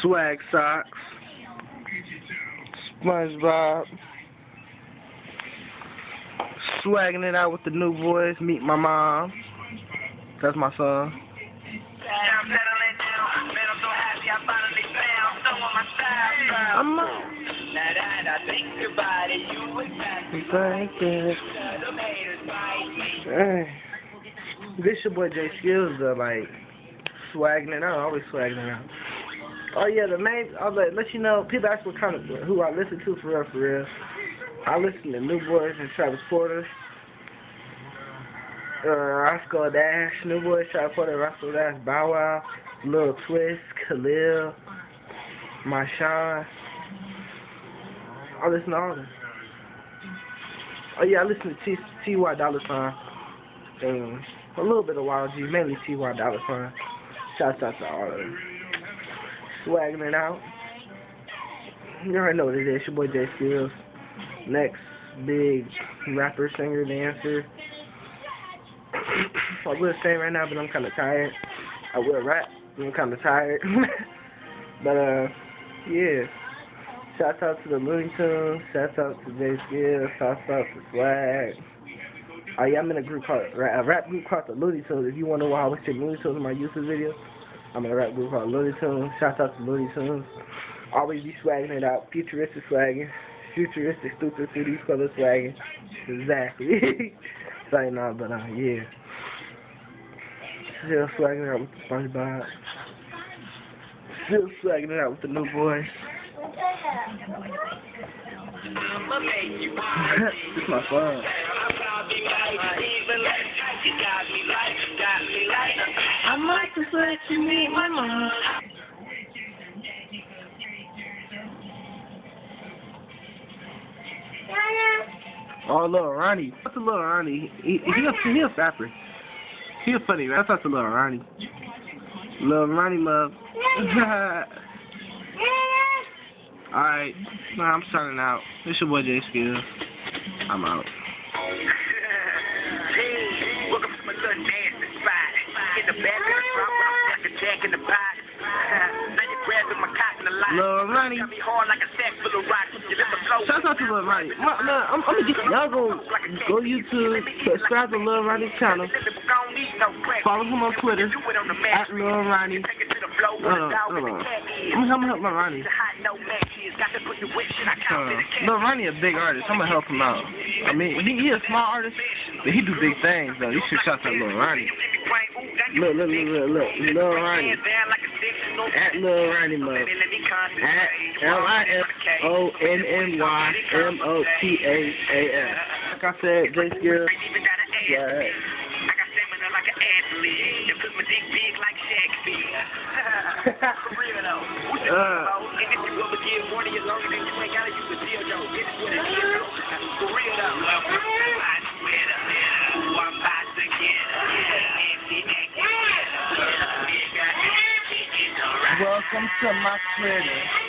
Swag Socks, SpongeBob, swagging it out with the new boys. Meet my mom. That's my son. I'm out. Hey, this your boy Jay Skills, like swagging it out, always swagging it out. Oh yeah, the main, I'll let you know, people ask what kind of, who I listen to for real. I listen to New Boys and Travis Porter. Roscoe Dash, New Boys, Travis Porter, Roscoe Dash, Bow Wow, Lil Twist, Khalil, Marshawn. I listen to all of them. Oh yeah, I listen to T.Y. Dolla $ign. A little bit of Wild G, mainly T.Y. Dolla $ign. Shouts out to all of them. Swagging it out. You already know what it is. Your boy Jay Skills. Next big rapper, singer, dancer. I will sing right now, but I'm kind of tired. I will rap, but I'm kind of tired. But yeah. Shouts out to the Looney Tunes. Shouts out to Jay Skills. Shouts out to Swag. Oh yeah, I'm in a group called a rap group called the Looney Tunes. If you want to know why I always say Looney Tunes in my YouTube videos, I'm in a rap group called Looney Tunes. Shouts out to Looney Tunes. Always be swagging it out. Futuristic swagging. Futuristic, stupid, city color swagging. Exactly. Saying no, but yeah. Still swagging it out with the SpongeBob. Still swagging it out with the new boys. This is my phone. I might just let you meet my mom. Oh, Lil Ronnie. What's a Lil Ronnie? He a rapper. He a funny rapper. That's a Lil Ronnie. Lil Ronnie love. Alright, nah, I'm signing out. This your boy Jay Skills. I'm out. Welcome to my little dancing spot. In the back of the truck, I'm like a jack in the box. Now you're grabbing my cock in the line. Lil Ronnie. Got me hard like a sack full of rocks. You let the flow. Shout out to Lil Ronnie. I'm gonna get y'all go YouTube, subscribe to Lil Ronnie's channel. Follow him on Twitter at Lil Ronnie. Hold on. I'm gonna help my Ronnie. Lil Ronnie a big artist. I'm gonna help him out. I mean, he a small artist, but he do big things though. You should shout out Lil Ronnie. Look. Lil Ronnie. At Lil Ronnie Love. At LIFONNYMOTAAL. Like I said, Jay Skills. Yeah. Welcome to my Twitter.